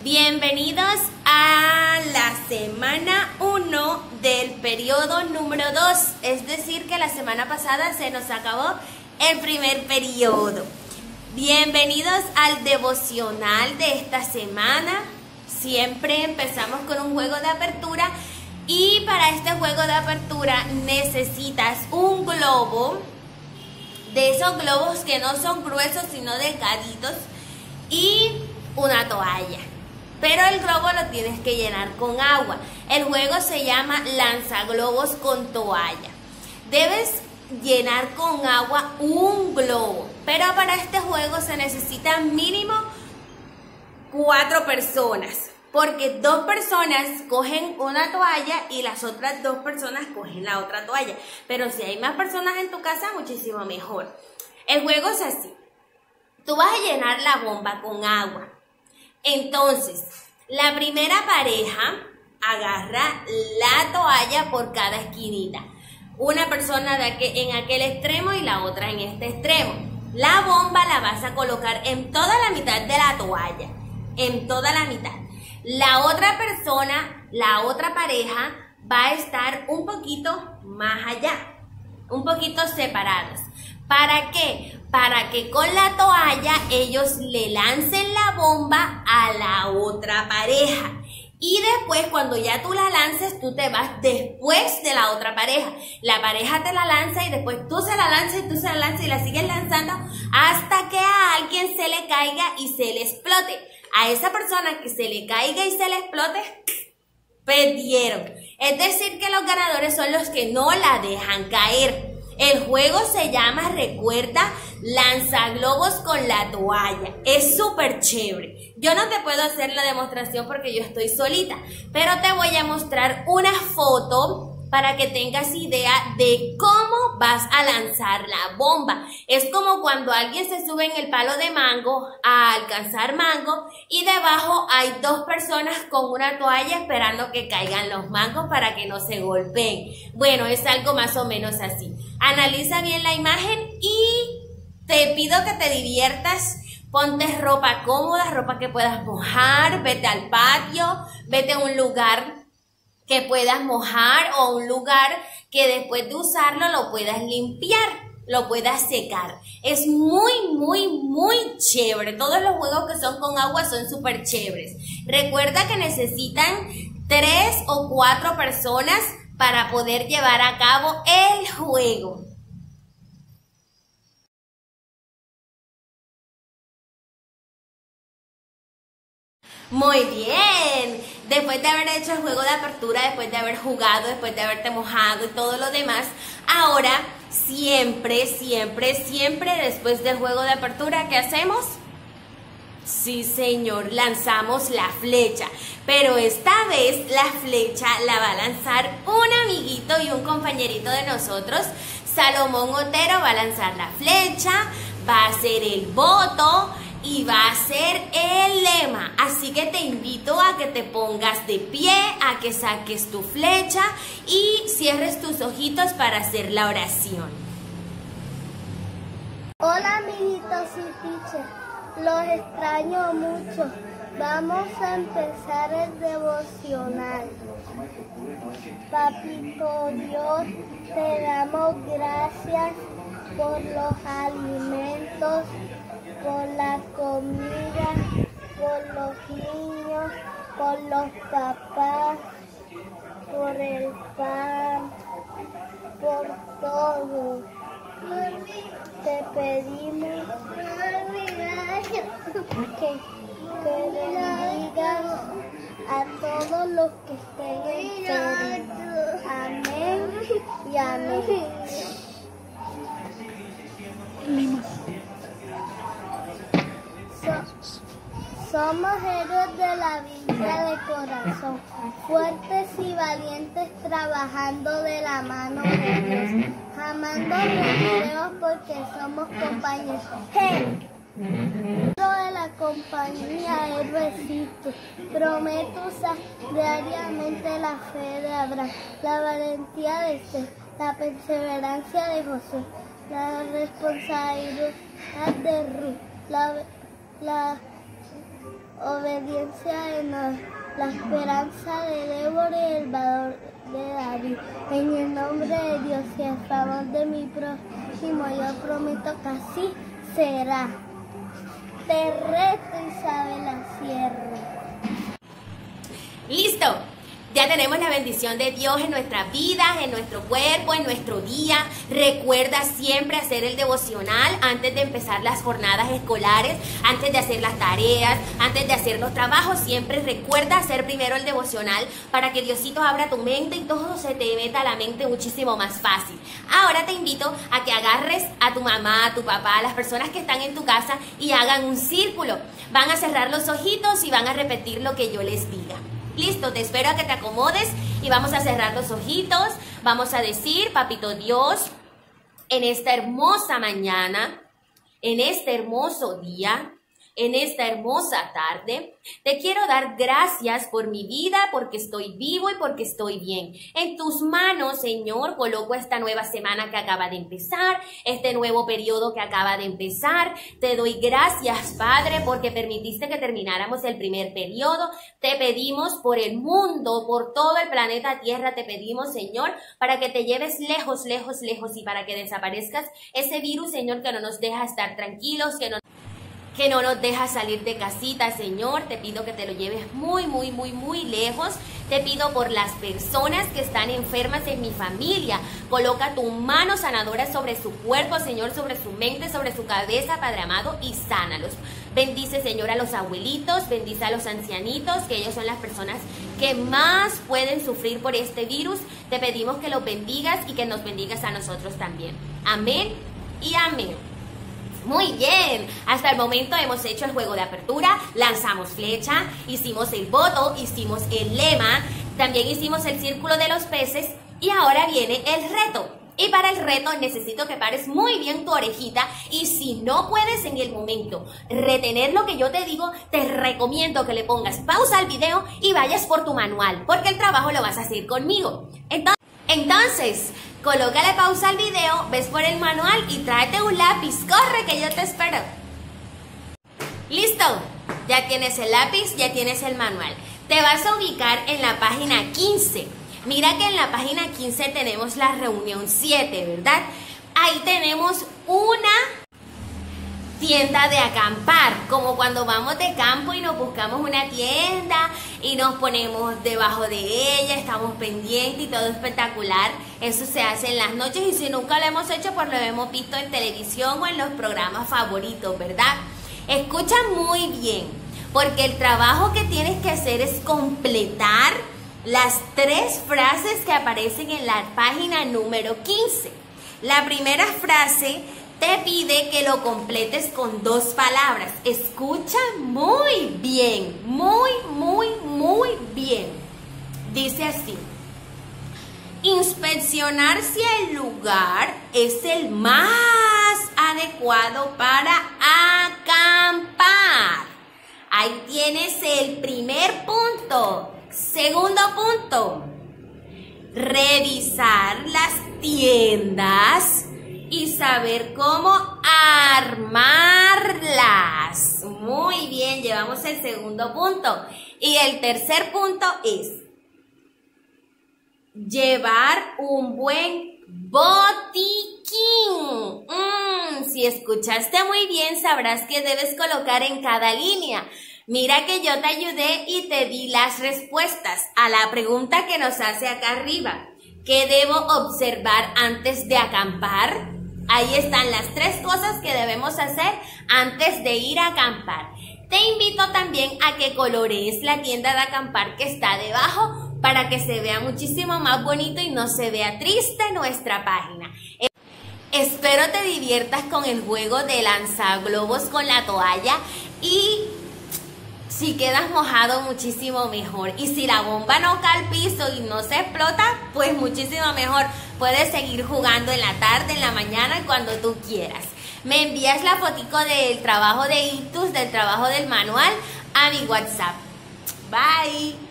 Bienvenidos a la semana 1 del periodo número 2, es decir que la semana pasada se nos acabó el primer periodo. Bienvenidos al devocional de esta semana. Siempre empezamos con un juego de apertura y para este juego de apertura necesitas un globo, de esos globos que no son gruesos sino delgaditos, y una toalla. Pero el globo lo tienes que llenar con agua. El juego se llama lanzaglobos con toalla. Debes llenar con agua un globo, pero para este juego se necesitan mínimo 4 personas, porque 2 personas cogen una toalla y las otras 2 personas cogen la otra toalla. Pero si hay más personas en tu casa, muchísimo mejor. El juego es así. Tú vas a llenar la bomba con agua. Entonces, la primera pareja agarra la toalla por cada esquinita. Una persona en aquel extremo y la otra en este extremo. La bomba la vas a colocar en toda la mitad de la toalla. En toda la mitad. La otra persona, la otra pareja, va a estar un poquito más allá. Un poquito separados. ¿Para qué? Para que con la toalla ellos le lancen la bomba a la otra pareja. Y después, cuando ya tú la lances, tú te vas después de la otra pareja. La pareja te la lanza y después tú se la lanzas y tú se la lanzas y la sigues lanzando hasta que a alguien se le caiga y se le explote. A esa persona que se le caiga y se le explote, perdieron. Es decir que los ganadores son los que no la dejan caer. El juego se llama, recuerda, lanzaglobos con la toalla. Es súper chévere. Yo no te puedo hacer la demostración porque yo estoy solita, pero te voy a mostrar una foto para que tengas idea de cómo vas a lanzar la bomba. Es como cuando alguien se sube en el palo de mango a alcanzar mango y debajo hay 2 personas con una toalla esperando que caigan los mangos para que no se golpeen. Bueno, es algo más o menos así. Analiza bien la imagen y te pido que te diviertas. Ponte ropa cómoda, ropa que puedas mojar, vete al patio, vete a un lugar que puedas mojar o un lugar que después de usarlo lo puedas limpiar, lo puedas secar. Es muy chévere. Todos los juegos que son con agua son súper chéveres. Recuerda que necesitan 3 o 4 personas para poder llevar a cabo el juego. Muy bien. Después de haber hecho el juego de apertura, después de haber jugado, después de haberte mojado y todo lo demás, ahora siempre después del juego de apertura, ¿qué hacemos? Sí, señor, lanzamos la flecha, pero esta vez la flecha la va a lanzar un amiguito y un compañerito de nosotros. Salomón Otero va a lanzar la flecha, va a hacer el voto y va a ser el lema. Así que te invito a que te pongas de pie, a que saques tu flecha y cierres tus ojitos para hacer la oración. Hola amiguitos y teacher, los extraño mucho. Vamos a empezar el devocional. Papito Dios, te damos gracias por los alimentos, por la comida, por los niños, por los papás, por el pan, por todo. Te pedimos que bendigas a todos los que estén enfermos. Amén y amén. Somos héroes de la Biblia de corazón, fuertes y valientes trabajando de la mano de Dios, amando los porque somos compañeros. ¡Hey! Dentro de la compañía héroecito, prometo usar diariamente la fe de Abraham, la valentía de Esther, la perseverancia de José, la responsabilidad de Ruth, la obediencia Enoch, la esperanza de Débora y el valor de David. En el nombre de Dios y en favor de mi prójimo, yo prometo que así será. Te reto, Isabela Sierra. ¡Listo! Ya tenemos la bendición de Dios en nuestras vidas, en nuestro cuerpo, en nuestro día. Recuerda siempre hacer el devocional antes de empezar las jornadas escolares, antes de hacer las tareas, antes de hacer los trabajos. Siempre recuerda hacer primero el devocional para que Diosito abra tu mente y todo se te meta a la mente muchísimo más fácil. Ahora te invito a que agarres a tu mamá, a tu papá, a las personas que están en tu casa y hagan un círculo. Van a cerrar los ojitos y van a repetir lo que yo les diga. Listo, te espero a que te acomodes y vamos a cerrar los ojitos. Vamos a decir, Papito Dios, en esta hermosa mañana, en este hermoso día, en esta hermosa tarde, te quiero dar gracias por mi vida, porque estoy vivo y porque estoy bien. En tus manos, Señor, coloco esta nueva semana que acaba de empezar, este nuevo periodo que acaba de empezar. Te doy gracias, Padre, porque permitiste que termináramos el primer periodo. Te pedimos por el mundo, por todo el planeta Tierra, te pedimos, Señor, para que te lleves lejos, lejos, lejos y para que desaparezcas ese virus, Señor, que no nos deja estar tranquilos, que no nos deja salir de casita, Señor. Te pido que te lo lleves muy, muy, muy, muy lejos. Te pido por las personas que están enfermas en mi familia. Coloca tu mano sanadora sobre su cuerpo, Señor, sobre su mente, sobre su cabeza, Padre amado, y sánalos. Bendice, Señor, a los abuelitos, bendice a los ancianitos, que ellos son las personas que más pueden sufrir por este virus. Te pedimos que los bendigas y que nos bendigas a nosotros también. Amén y amén. Muy bien, hasta el momento hemos hecho el juego de apertura, lanzamos flecha, hicimos el voto, hicimos el lema, también hicimos el círculo de los peces y ahora viene el reto. Y para el reto necesito que pares muy bien tu orejita y si no puedes en el momento retener lo que yo te digo, te recomiendo que le pongas pausa al video y vayas por tu manual, porque el trabajo lo vas a hacer conmigo. Entonces, colócale pausa al video, ves por el manual y tráete un lápiz. Corre que yo te espero. Listo, ya tienes el lápiz, ya tienes el manual. Te vas a ubicar en la página 15. Mira que en la página 15 tenemos la reunión 7, ¿verdad? Ahí tenemos una tienda de acampar, como cuando vamos de campo y nos buscamos una tienda y nos ponemos debajo de ella, estamos pendientes y todo espectacular. Eso se hace en las noches y si nunca lo hemos hecho, pues lo hemos visto en televisión o en los programas favoritos, ¿verdad? Escucha muy bien, porque el trabajo que tienes que hacer es completar las 3 frases que aparecen en la página número 15. La primera frase te pide que lo completes con 2 palabras. Escucha muy bien, muy, muy, muy bien. Dice así: inspeccionar si el lugar es el más adecuado para acampar. Ahí tienes el primer punto. Segundo punto: revisar las tiendas y saber cómo armarlas. Muy bien, llevamos el segundo punto. Y el tercer punto es llevar un buen botiquín. Si escuchaste muy bien, sabrás que debes colocar en cada línea. Mira que yo te ayudé y te di las respuestas a la pregunta que nos hace acá arriba. ¿Qué debo observar antes de acampar? Ahí están las 3 cosas que debemos hacer antes de ir a acampar. Te invito también a que colorees la tienda de acampar que está debajo para que se vea muchísimo más bonito y no se vea triste nuestra página. Espero te diviertas con el juego de lanzaglobos con la toalla y si quedas mojado, muchísimo mejor. Y si la bomba no cae al piso y no se explota, pues muchísimo mejor. Puedes seguir jugando en la tarde, en la mañana, cuando tú quieras. Me envías la fotico del trabajo de Ictus, del trabajo del manual, a mi WhatsApp. Bye.